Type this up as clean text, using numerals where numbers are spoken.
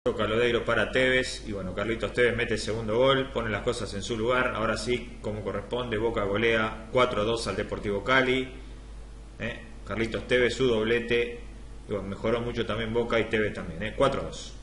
Calodeiro para Tevez, y bueno, Carlitos Tevez mete el segundo gol, pone las cosas en su lugar. Ahora sí, como corresponde, Boca golea 4-2 al Deportivo Cali. Carlitos Tevez, su doblete, y bueno, mejoró mucho también Boca y Tevez también, 4-2.